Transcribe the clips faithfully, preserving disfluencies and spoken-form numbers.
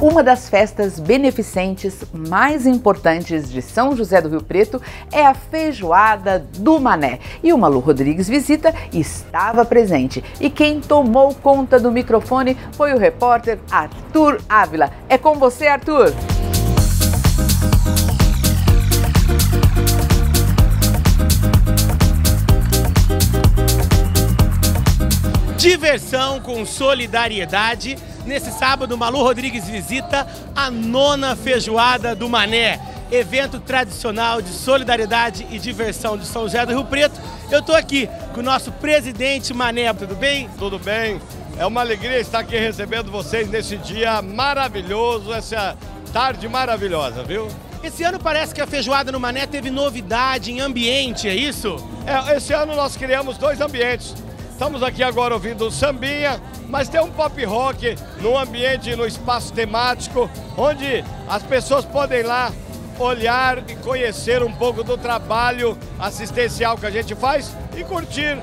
Uma das festas beneficentes mais importantes de São José do Rio Preto é a Feijoada do Mané. E o Malu Rodrigues Visita estava presente. E quem tomou conta do microfone foi o repórter Arthur Ávila. É com você, Arthur! Diversão com solidariedade. Nesse sábado, Malu Rodrigues visita a nona Feijoada do Mané, evento tradicional de solidariedade e diversão de São José do Rio Preto. Eu estou aqui com o nosso presidente Mané, tudo bem? Tudo bem. É uma alegria estar aqui recebendo vocês nesse dia maravilhoso, essa tarde maravilhosa, viu? Esse ano parece que a Feijoada no Mané teve novidade em ambiente, é isso? É, esse ano nós criamos dois ambientes. Estamos aqui agora ouvindo sambinha, mas tem um pop rock no ambiente, no espaço temático, onde as pessoas podem ir lá olhar e conhecer um pouco do trabalho assistencial que a gente faz e curtir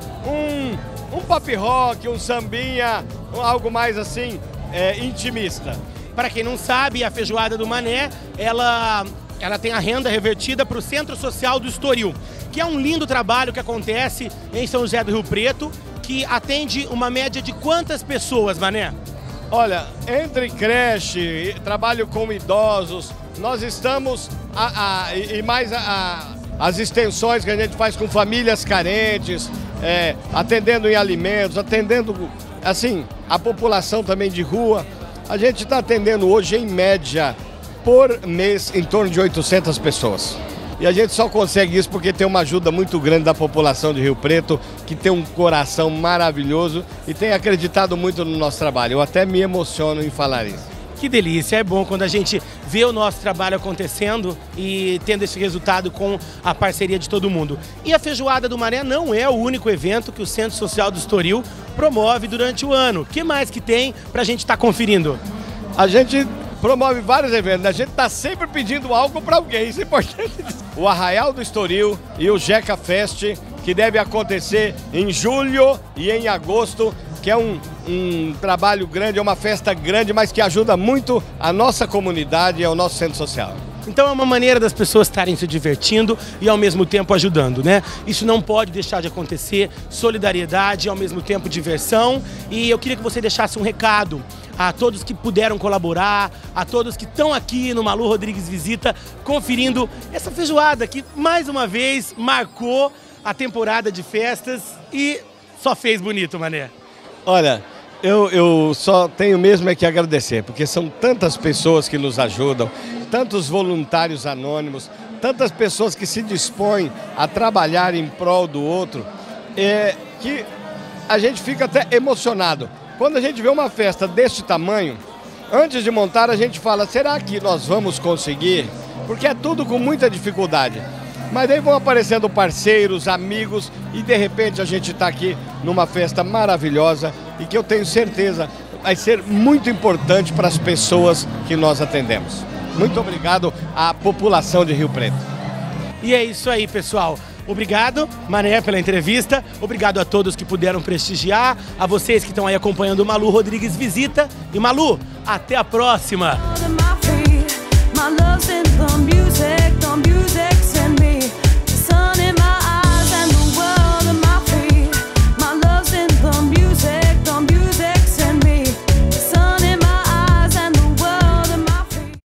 um, um pop rock, um sambinha, algo mais assim, é, intimista. Para quem não sabe, a Feijoada do Mané, ela, ela tem a renda revertida para o Centro Social do Estoril, que é um lindo trabalho que acontece em São José do Rio Preto, que atende uma média de quantas pessoas, Mané? Olha, entre creche, trabalho com idosos, nós estamos, a, a, e mais a, a, as extensões que a gente faz com famílias carentes, é, atendendo em alimentos, atendendo, assim, a população também de rua. A gente está atendendo hoje, em média, por mês, em torno de oitocentas pessoas. E a gente só consegue isso porque tem uma ajuda muito grande da população de Rio Preto, que tem um coração maravilhoso e tem acreditado muito no nosso trabalho. Eu até me emociono em falar isso. Que delícia, é bom quando a gente vê o nosso trabalho acontecendo e tendo esse resultado com a parceria de todo mundo. E a Feijoada do Mané não é o único evento que o Centro Social do Estoril promove durante o ano. O que mais que tem pra gente estar conferindo? A gente promove vários eventos, a gente está sempre pedindo algo para alguém, isso é importante. O Arraial do Estoril e o Jeca Fest, que deve acontecer em julho e em agosto, que é um, um trabalho grande, é uma festa grande, mas que ajuda muito a nossa comunidade e ao nosso centro social. Então é uma maneira das pessoas estarem se divertindo e ao mesmo tempo ajudando, né? Isso não pode deixar de acontecer, solidariedade e ao mesmo tempo diversão. E eu queria que você deixasse um recado a todos que puderam colaborar, a todos que estão aqui no Malu Rodrigues Visita, conferindo essa feijoada que mais uma vez marcou a temporada de festas e só fez bonito, Mané. Olha, eu, eu só tenho mesmo é que agradecer, porque são tantas pessoas que nos ajudam, tantos voluntários anônimos, tantas pessoas que se dispõem a trabalhar em prol do outro, é, que a gente fica até emocionado. Quando a gente vê uma festa desse tamanho, antes de montar a gente fala, será que nós vamos conseguir? Porque é tudo com muita dificuldade. Mas aí vão aparecendo parceiros, amigos e de repente a gente está aqui numa festa maravilhosa e que eu tenho certeza vai ser muito importante para as pessoas que nós atendemos. Muito obrigado à população de Rio Preto. E é isso aí, pessoal. Obrigado, Mané, pela entrevista. Obrigado a todos que puderam prestigiar, a vocês que estão aí acompanhando o Malu Rodrigues Visita. E Malu, até a próxima!